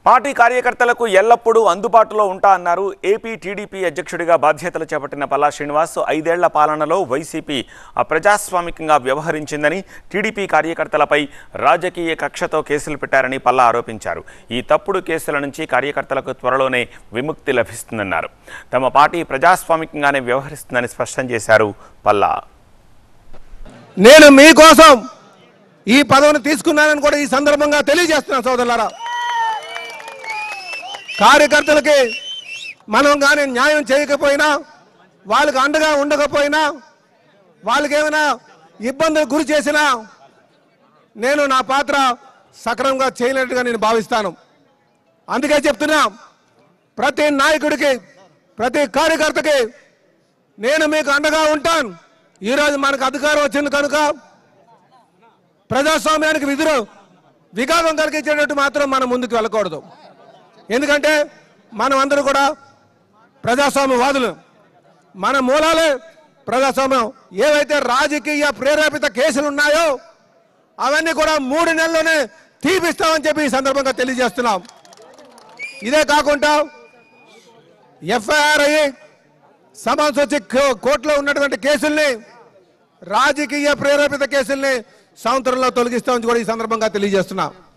Party కార్యకర్తలకు ఎల్లప్పుడూ అందుబాటులో ఉంటా అన్నారు ఏపీ టీడీపీ అధ్యక్షుడిగా బాధ్యతలు చేపట్టిన పల్లా శ్రీనివాస్. 5 ఏళ్ల పాలనలో వైసీపీ అప్రజాస్వామికంగా వ్యవహరించిందని, టీడీపీ కార్యకర్తలపై రాజకీయ కక్షతో కేసులు పెట్టారని పల్లా ఆరోపించారు. ఈ తప్పుడు కేసుల నుంచి కార్యకర్తలకు త్వరలోనే విముక్తి లభిస్తుందన్నారు. తమ పార్టీ ప్రజాస్వామికంగానే వ్యవహరిస్తుందని స్పష్టం చేశారు పల్లా. నేను మీకోసం ఈ పదవిని తీసుకున్నానని కూడా ఈ సందర్భంగా తెలియజేస్తున్నాను సోదరులారా. కార్యకర్తలకి మనం కానీ న్యాయం చేయకపోయినా, వాళ్ళకి అండగా ఉండకపోయినా, వాళ్ళకి ఏమైనా ఇబ్బందులు గురి చేసినా నేను నా పాత్ర సక్రమంగా చేయనట్టుగా నేను భావిస్తాను. అందుకే చెప్తున్నా, ప్రతి నాయకుడికి, ప్రతి కార్యకర్తకి నేను మీకు అండగా ఉంటాను. ఈరోజు మనకు అధికారం వచ్చింది కనుక ప్రజాస్వామ్యానికి విఘాతం కలిగించేటట్టు మాత్రం మనం ముందుకు వెళ్ళకూడదు. ఎందుకంటే మనం అందరూ కూడా ప్రజాస్వామ్యవాదులు, మన మూలాలే ప్రజాస్వామ్యం. ఏవైతే రాజకీయ ప్రేరేపిత కేసులు ఉన్నాయో అవన్నీ కూడా 3 నెలల్లోనే తీపిస్తామని చెప్పి ఈ సందర్భంగా తెలియజేస్తున్నాం. ఇదే కాకుండా ఎఫ్ఐఆర్ అయ్యి సమన్స్ వచ్చి కోర్టులో ఉన్నటువంటి కేసుల్ని, రాజకీయ ప్రేరేపిత కేసుల్ని సంవత్సరంలో తొలగిస్తామని కూడా ఈ సందర్భంగా తెలియజేస్తున్నాం.